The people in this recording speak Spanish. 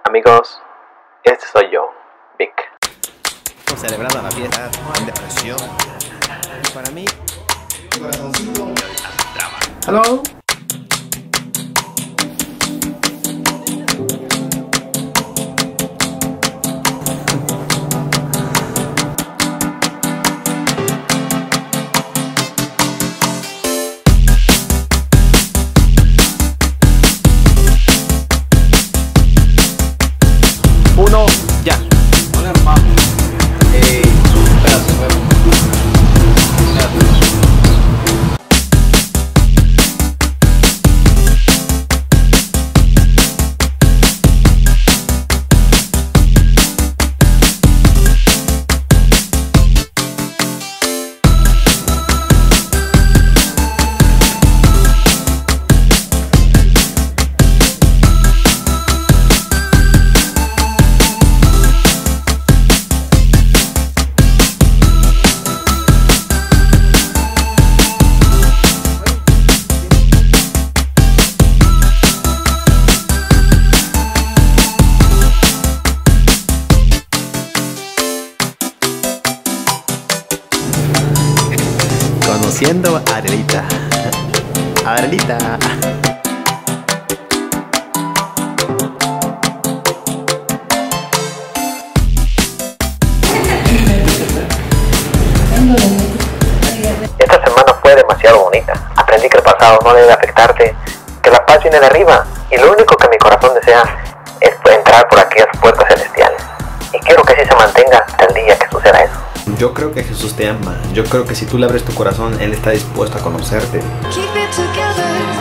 Amigos, este soy yo, Vic. Celebrando la fiesta con depresión. Y para mí, Hello. uno, ya. Hola hermano. Espérate, espérate. Conociendo a Adelita. Adelita. Esta semana fue demasiado bonita. Aprendí que el pasado no debe afectarte, que la paz viene de arriba y lo único que mi corazón desea es entrar por aquellas puertas celestiales. Y quiero que así se mantenga hasta el día que suceda eso. Yo creo que Jesús te ama. Yo creo que si tú le abres tu corazón, Él está dispuesto a conocerte. Keep it together.